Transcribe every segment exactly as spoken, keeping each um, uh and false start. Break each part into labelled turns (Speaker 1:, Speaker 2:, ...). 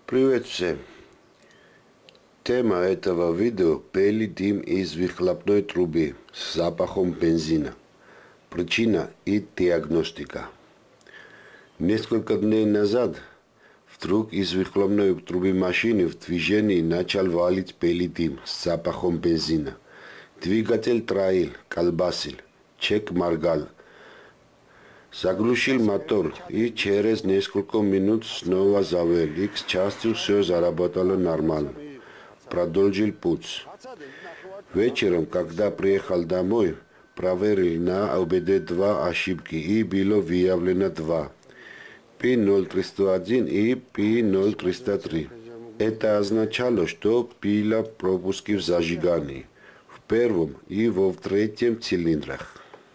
Speaker 1: Привет всем! Тема этого видео – белый дым из выхлопной трубы с запахом бензина. Причина и диагностика. Несколько дней назад вдруг из выхлопной трубы машины в движении начал валить белый дым с запахом бензина. Двигатель троил, колбасил, чек моргал. Заглушил мотор и через несколько минут снова завел, и к счастью все заработало нормально. Продолжил путь. Вечером, когда приехал домой, проверил на ОБД два ошибки и было выявлено два. пи ноль триста один и пи ноль триста три. Это означало, что были пропуски в зажигании, в первом и во третьем цилиндрах.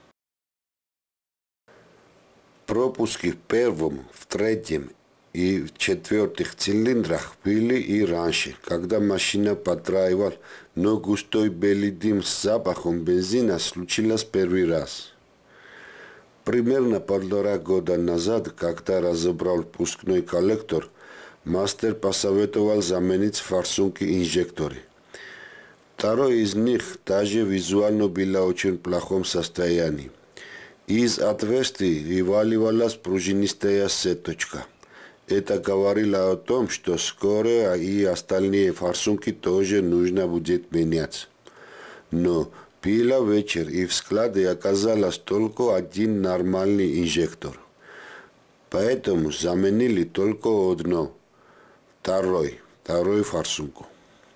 Speaker 1: Пропуски в первом, в третьем и в четвертых цилиндрах были и раньше, когда машина подтраивала, но густой белый дым с запахом бензина случилось первый раз. Примерно полтора года назад, когда разобрал впускной коллектор, мастер посоветовал заменить форсунки инжекторы. Второй из них даже визуально был в очень плохом состоянии. Из отверстий вываливалась пружинистая сеточка. Это говорило о том, что скоро и остальные форсунки тоже нужно будет менять. Но был вечер, и в складе оказалось только один нормальный инжектор. Поэтому заменили только одно, второй, вторую форсунку.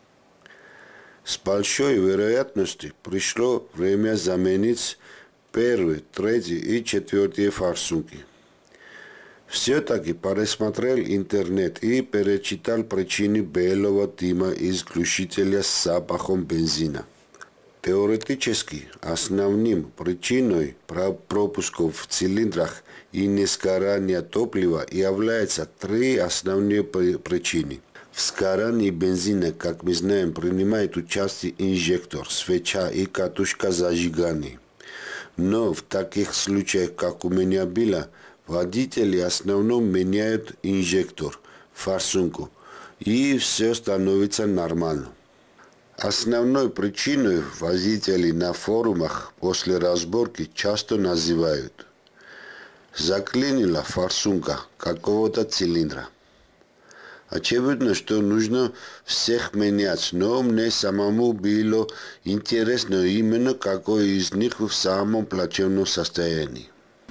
Speaker 1: С большой вероятностью пришло время заменить первый, третий и четвертый форсунки. Все-таки пересмотрел интернет и перечитал причины белого дыма из глушителя с запахом бензина. Теоретически основным причиной пропусков в цилиндрах и несгорания топлива являются три основные причины. В сгорании бензина, как мы знаем, принимает участие инжектор, свеча и катушка зажигания. Но в таких случаях, как у меня было, водители в основном меняют инжектор, форсунку, и все становится нормально. Основной причиной водители на форумах после разборки часто называют: заклинила форсунка какого-то цилиндра. Очевидно, что нужно всех менять, но мне самому было интересно именно какой из них в самом плачевном состоянии.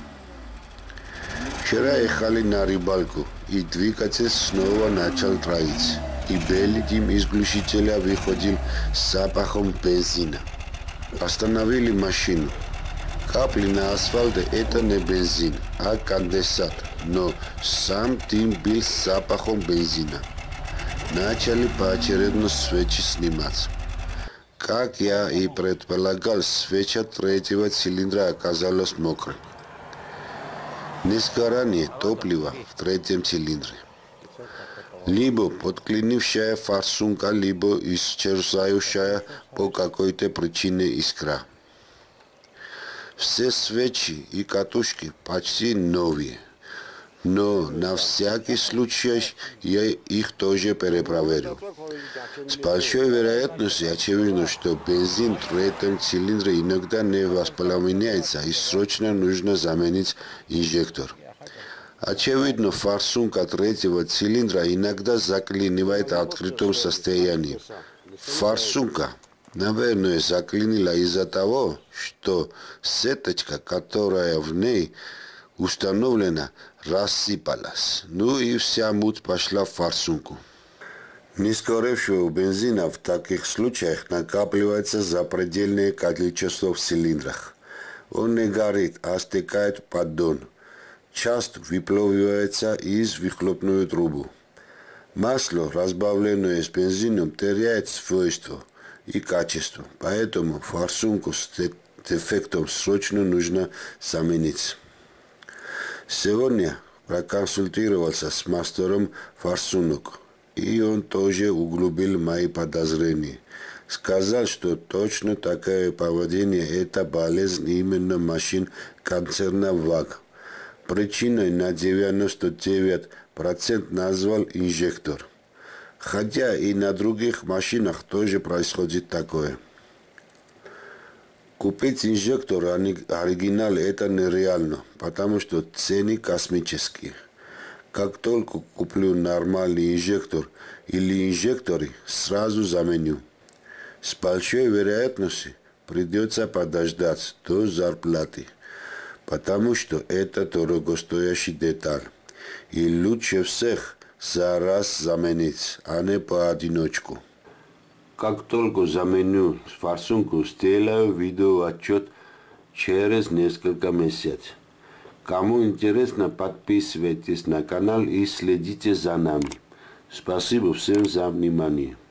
Speaker 1: Вчера ехали на рыбалку, и двигатель снова начал троить, и белый дым из глушителя выходил с запахом бензина. Остановили машину. Капли на асфальте – это не бензин, а конденсат, но сам дым был с запахом бензина. Начали поочередно свечи снимать. Как я и предполагал, свеча третьего цилиндра оказалась мокрой. Несгорание топлива в третьем цилиндре. Либо подклинившая форсунка, либо исчезающая по какой-то причине искра. Все свечи и катушки почти новые, но на всякий случай я их тоже перепроверил. С большой вероятностью очевидно, что бензин в третьем цилиндре иногда не воспламеняется, и срочно нужно заменить инжектор. Очевидно, форсунка третьего цилиндра иногда заклинивает в открытом состоянии. Форсунка, наверное, заклинила из-за того, что сеточка, которая в ней установлена, рассыпалась. Ну и вся муть пошла в форсунку. Несгоревшего бензина в таких случаях накапливается запредельное количество в цилиндрах. Он не горит, а стекает в поддон. Часто выплавливается из выхлопной трубы. Масло, разбавленное с бензином, теряет свойства и качество, поэтому форсунку с дефектом срочно нужно заменить. Сегодня проконсультировался с мастером форсунок, и он тоже углубил мои подозрения. Сказал, что точно такое поведение – это болезнь именно машин концерна ВАГ. Причиной на девяносто девять процентов назвал инжектор. Хотя и на других машинах тоже происходит такое. Купить инжектор оригинал это нереально, потому что цены космические. Как только куплю нормальный инжектор или инжекторы, сразу заменю. С большой вероятностью придется подождать до зарплаты, потому что это дорогостоящий деталь. И лучше всех за раз заменить, а не поодиночку. Как только заменю форсунку, сделаю видеоотчет через несколько месяцев. Кому интересно, подписывайтесь на канал и следите за нами. Спасибо всем за внимание.